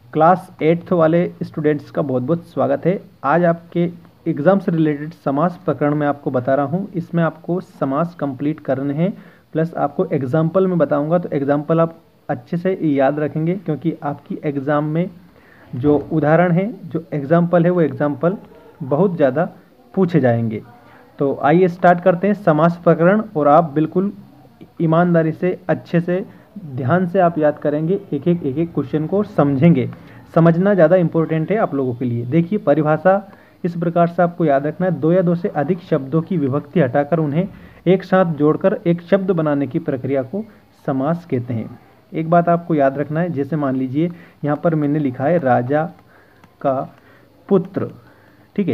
Class 8th वाले students का बहुत बहुत स्वागत है। आज आपके एग्ज़ाम से रिलेटेड समास प्रकरण में आपको बता रहा हूँ। इसमें आपको समास कंप्लीट करने हैं, प्लस आपको एग्जाम्पल में बताऊँगा, तो एग्जाम्पल आप अच्छे से याद रखेंगे क्योंकि आपकी एग्ज़ाम में जो उदाहरण है, जो एग्जाम्पल है, वो एग्जाम्पल बहुत ज़्यादा पूछे जाएंगे। तो आइए स्टार्ट करते हैं समास प्रकरण, और आप बिल्कुल ईमानदारी से अच्छे से ध्यान से आप याद करेंगे, एक एक क्वेश्चन को समझेंगे। समझना ज़्यादा इंपॉर्टेंट है आप लोगों के लिए। देखिए, परिभाषा इस प्रकार से आपको याद रखना है। दो या दो से अधिक शब्दों की विभक्ति हटाकर उन्हें एक साथ जोड़कर एक शब्द बनाने की प्रक्रिया को समास कहते हैं। एक बात आपको याद रखना है, जैसे मान लीजिए यहाँ पर मैंने लिखा है राजा का पुत्र, ठीक है।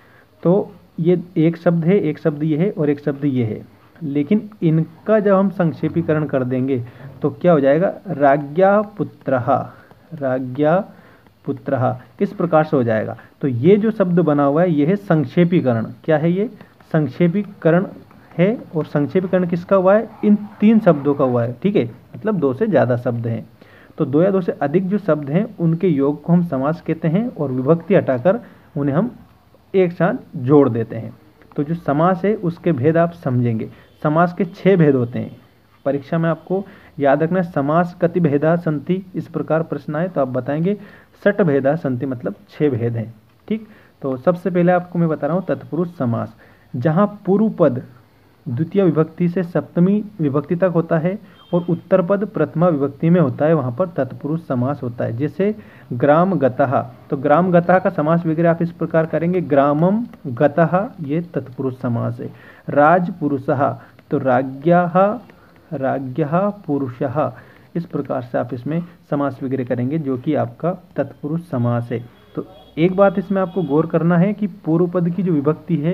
तो ये एक शब्द है, एक शब्द ये है और एक शब्द ये है, लेकिन इनका जब हम संक्षेपीकरण कर देंगे तो क्या हो जाएगा, राज्ञा पुत्रः, राज्ञा पुत्रः, इस प्रकार से हो जाएगा। तो ये जो शब्द बना हुआ है ये है संक्षेपीकरण। क्या है ये? संक्षेपीकरण है। और संक्षेपीकरण किसका हुआ है? इन तीन शब्दों का हुआ है, ठीक है। मतलब दो से ज़्यादा शब्द हैं, तो दो या दो से अधिक जो शब्द हैं उनके योग को हम समास कहते हैं, और विभक्ति हटाकर उन्हें हम एक साथ जोड़ देते हैं। तो जो समास है उसके भेद आप समझेंगे। समास के 6 भेद होते हैं। परीक्षा में आपको याद रखना है, समास कति भेदा संति, इस प्रकार प्रश्न आए तो आप बताएंगे षट भेदा संति, मतलब 6 भेद हैं, ठीक। तो सबसे पहले आपको मैं बता रहा हूँ तत्पुरुष समास। जहाँ पूर्व पद द्वितीय विभक्ति से सप्तमी विभक्ति तक होता है और उत्तर पद प्रथमा विभक्ति में होता है, वहाँ पर तत्पुरुष समास होता है। जैसे ग्राम गतः, तो ग्राम गतः का समास वगैरह आप इस प्रकार करेंगे, ग्रामम गतः, ये तत्पुरुष समास है। राजपुरुषः, तो राज्ञः, राज्ञः पुरुषः, इस प्रकार से आप इसमें समास वगैरह करेंगे, जो कि आपका तत्पुरुष समास है। तो एक बात इसमें आपको गौर करना है कि पूर्व पद की जो विभक्ति है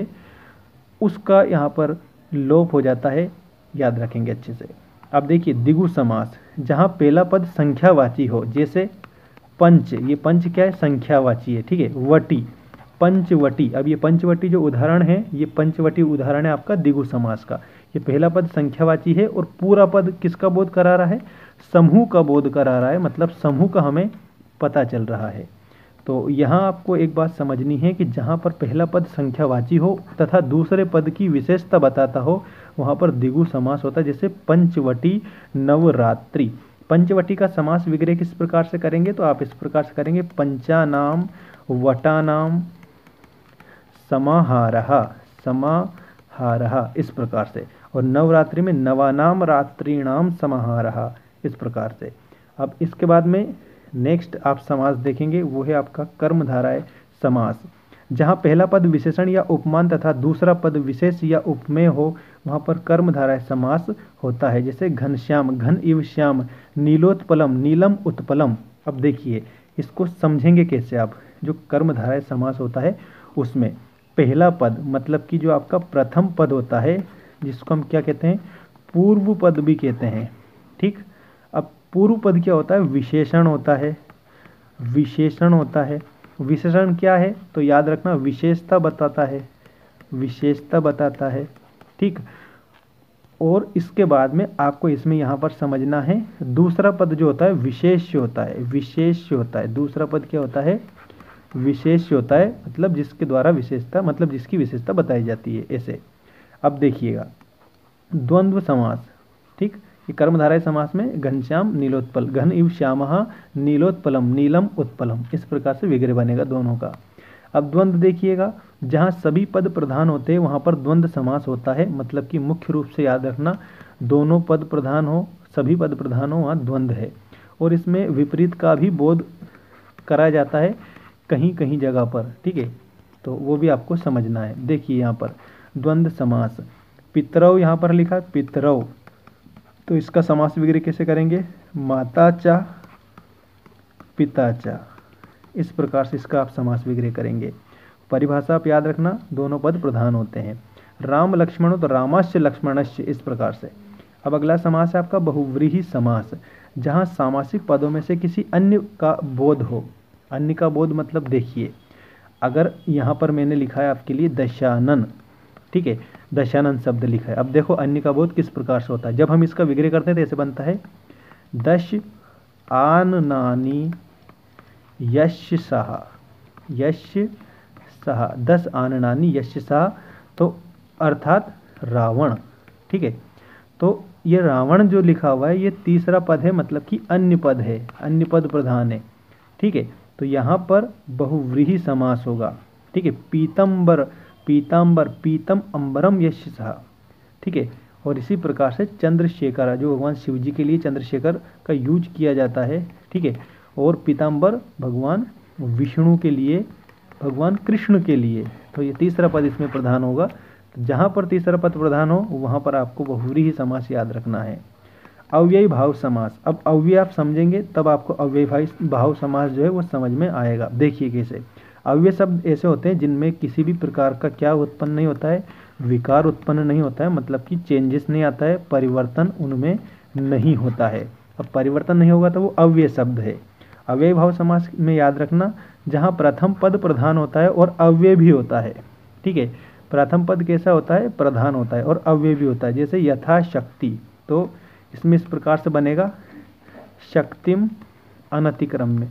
उसका यहाँ पर लोप हो जाता है, याद रखेंगे अच्छे से। अब देखिए द्विगु समास, जहाँ पहला पद संख्यावाची हो, जैसे पंच, ये पंच क्या है? संख्यावाची है, ठीक है। वटी, पंचवटी, अब ये पंचवटी जो उदाहरण है, ये पंचवटी उदाहरण है आपका द्विगु समास का। ये पहला पद संख्यावाची है और पूरा पद किसका बोध करा रहा है? समूह का बोध करा रहा है, मतलब समूह का हमें पता चल रहा है। तो यहाँ आपको एक बात समझनी है कि जहाँ पर पहला पद संख्यावाची हो तथा दूसरे पद की विशेषता बताता हो, वहाँ पर द्विगु समास होता है। जैसे पंचवटी नवरात्रि, पंचवटी का समास विग्रह किस प्रकार से करेंगे? तो आप इस प्रकार से करेंगे, पंचानाम वटानाम समाहारः, समाहारः, इस प्रकार से। और नवरात्रि में नवानाम रात्रिणाम समाहारः, इस प्रकार से। अब इसके बाद में नेक्स्ट आप समास देखेंगे, वो है आपका कर्मधारय समास। जहाँ पहला पद विशेषण या उपमान तथा दूसरा पद विशेष या उपमेय हो, वहाँ पर कर्मधारय समास होता है। जैसे घनश्याम, घन इव श्याम, नीलोत्पलम, नीलम उत्पलम। अब देखिए इसको समझेंगे कैसे आप। जो कर्मधारय समास होता है उसमें पहला पद, मतलब कि जो आपका प्रथम पद होता है, जिसको हम क्या कहते हैं? पूर्व पद भी कहते हैं, ठीक। अब पूर्व पद क्या होता है? विशेषण होता है, विशेषण होता है। विशेषण क्या है? तो याद रखना, विशेषता बताता है, विशेषता बताता है, ठीक। और इसके बाद में आपको इसमें यहाँ पर समझना है, दूसरा पद जो होता है विशेष्य होता है, विशेष्य होता है। दूसरा पद क्या होता है? विशेष्य होता है, मतलब जिसके द्वारा विशेषता, मतलब जिसकी विशेषता बताई जाती है, ऐसे। अब देखिएगा द्वंद्व समास, ठीक। ये कर्मधारय समास में घनश्याम नीलोत्पल, घन इव श्यामः नीलोत्पलम, नीलम उत्पलम, इस प्रकार से विग्रह बनेगा दोनों का। अब द्वंद्व देखिएगा, जहाँ सभी पद प्रधान होते हैं वहाँ पर द्वंद्व समास होता है। मतलब कि मुख्य रूप से याद रखना, दोनों पद प्रधान हो, सभी पद प्रधान हो, वहाँ द्वंद्व है। और इसमें विपरीत का भी बोध कराया जाता है कहीं कहीं जगह पर, ठीक है। तो वो भी आपको समझना है। देखिए यहाँ पर द्वंद्व समास, पितरौ यहाँ पर लिखा पितरौ, तो इसका समास विग्रह कैसे करेंगे? माता चा पिता चा, इस प्रकार से इसका आप समास विग्रह करेंगे। परिभाषा आप याद रखना, दोनों पद प्रधान होते हैं। राम लक्ष्मण तो रामाश्य लक्ष्मणश्य, इस प्रकार से। अब अगला समास है आपका बहुव्रीहि समास, जहाँ सामासिक पदों में से किसी अन्य का बोध हो। अन्य का बोध मतलब देखिए, अगर यहाँ पर मैंने लिखा है आपके लिए दशानन, ठीक है, दशानन शब्द लिखा है। अब देखो अन्य का बोध किस प्रकार से होता है। जब हम इसका विग्रह करते हैं तो ऐसे बनता है, दश आननानि यशसः, यशसः 10 आननानि यशसः, तो अर्थात रावण। ठीक है, तो ये रावण जो लिखा हुआ है ये तीसरा पद है, मतलब कि अन्य पद है, अन्य पद प्रधान है। ठीक है, तो यहाँ पर बहुव्रीहि समास होगा। ठीक है, पीतंबर, पीतांबर, पीतम अंबरम यशसः। ठीक है, और इसी प्रकार से चंद्रशेखर, जो भगवान शिव जी के लिए चंद्रशेखर का यूज किया जाता है। ठीक है, और पीतांबर भगवान विष्णु के लिए, भगवान कृष्ण के लिए, तो ये तीसरा पद इसमें प्रधान होगा। तो जहाँ पर तीसरा पद प्रधान हो वहाँ पर आपको बहुव्रीहि समास याद रखना है। अव्ययी भाव समास, अब अव्यय आप समझेंगे तब आपको अव्ययी भाव समास जो है वो समझ में आएगा। देखिए कैसे, अव्यय शब्द ऐसे होते हैं जिनमें किसी भी प्रकार का क्या उत्पन्न नहीं होता है, विकार उत्पन्न नहीं होता है, मतलब कि चेंजेस नहीं आता है, परिवर्तन उनमें नहीं होता है। अब परिवर्तन नहीं होगा तो वो अव्यय शब्द है। अव्यय भाव समास में याद रखना, जहाँ प्रथम पद प्रधान होता है और अव्यय भी होता है। ठीक है, प्रथम पद कैसा होता है, प्रधान होता है और अव्यय भी होता है। जैसे यथाशक्ति, तो इसमें इस प्रकार से बनेगा, शक्तिम अनतिक्रम्य,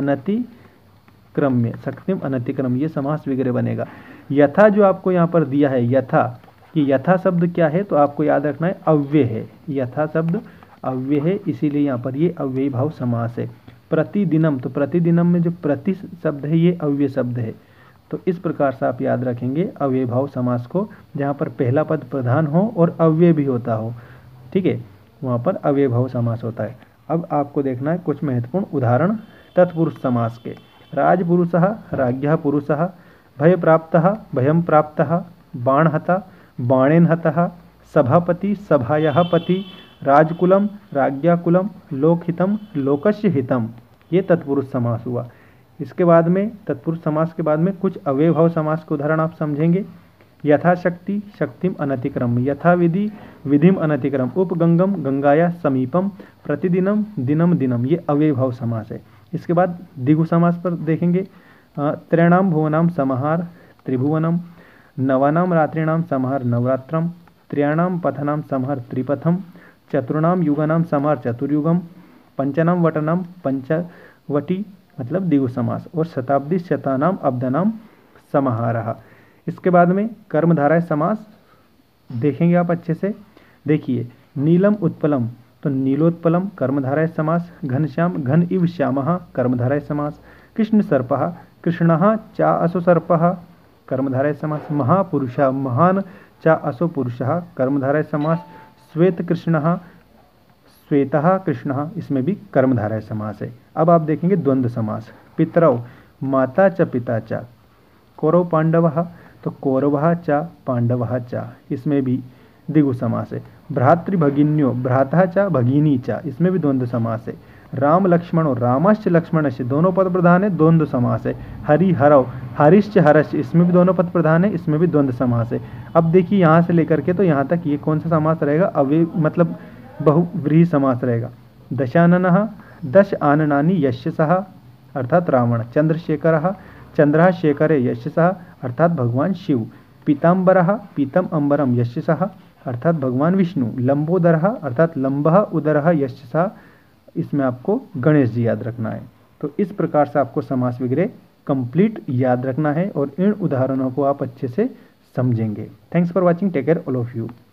अनतिक्रम्य, शक्तिम अनतिक्रम्य, ये समास वगैरह बनेगा। यथा जो आपको यहाँ पर दिया है, यथा, कि यथा शब्द क्या है, तो आपको याद रखना है अव्यय है। यथा शब्द अव्यय है, इसीलिए यहाँ पर ये अव्ययी भाव समास है। प्रतिदिनम, तो प्रतिदिनम में जो प्रति शब्द है ये अव्यय शब्द है। तो इस प्रकार से आप याद रखेंगे अव्ययी भाव समास को, जहाँ पर पहला पद प्रधान हो और अव्यय भी होता हो। ठीक है, वहाँ पर अव्ययी भाव समास होता है। अब आपको देखना है कुछ महत्वपूर्ण उदाहरण तत्पुरुष समास के। राजपुरुषः, राज्ञः पुरुषः, भयप्राप्तः, भयं प्राप्तः, बाणहता, बाणेन हतः, सभापति, सभायाः पति, राजकुलम, राज्ञाकुलम, लोकहितम, लोकस्य हितम, ये तत्पुरुष समास हुआ। इसके बाद में तत्पुरुष समास के बाद में कुछ अव्यय भाव समास के उदाहरण आप समझेंगे। यथाशक्ति, शक्तिम अनतिक्रम, यथाविधि, विधिम अनतिक्रम, उपगंगम, गंगाया समीपम, प्रतिदिनम, दिनम दिनम, ये अव्यय भाव समास है। इसके बाद द्विगु समास पर देखेंगे। त्रयाणाम भुवनाम समाहार त्रिभुवनम, नवानाम रात्रिणाम समाहार नवरात्रम, त्रयाणाम पथनाम समाहार त्रिपथम, चतुर्णाम युगानाम समाहार चतुर्युगम, पंचनाम वटनाम पंचवटी, मतलब द्विगु समास, और शताब्दी शतानाम अब्दानाम समाहारः। इसके बाद में कर्मधारय समास देखेंगे आप अच्छे से। देखिए, नीलम उत्पलम, तो नीलोत्पलम कर्मधारय समास, घनश्याम, घन इव श्यामः कर्मधारय समास, कृष्ण सर्पः, कृष्णः चा असो सर्पः कर्मधारय समास, महापुरुषः, महान चा असो पुरुषः कर्मधारय समास, श्वेत कृष्णः, श्वेतः कृष्णः, इसमें भी कर्मधारय समास है। अब आप देखेंगे द्वंद्व समास। पितरौ, माता च पिता च, कौरव पांडवः, तो कौरवः च पांडवः च, इसमें भी द्विगु समास है। भ्रातृभगिन्यो, भ्राता च भगिनी च, इसमें भी द्वंद्व समास है। राम लक्ष्मणो, रामश्च लक्ष्मणश्च, दोनों पद प्रधान है, द्वंद्व समास है। हरि हरौ, हरिश्च हरश्च, इसमें भी दोनों पद प्रधान है, इसमें भी द्वंद्व समास है। अब देखिए यहाँ से लेकर के तो यहाँ तक ये कौन सा समास रहेगा, अव्यय मतलब बहुव्रीहि समास रहेगा। दशाननः, दश आननानि यशसः, अर्थात रावण। चंद्रशेखरः, चंद्रः शेखरे यशसः, अर्थात भगवान शिव। पीतांबरः, पीतम अंबरम यशसः, अर्थात भगवान विष्णु। लंबोदरः, अर्थात लंबः उदरः यशसः, इसमें आपको गणेश जी याद रखना है। तो इस प्रकार से आपको समास वगैरह कंप्लीट याद रखना है और इन उदाहरणों को आप अच्छे से समझेंगे। Thanks for watching, take care all of you.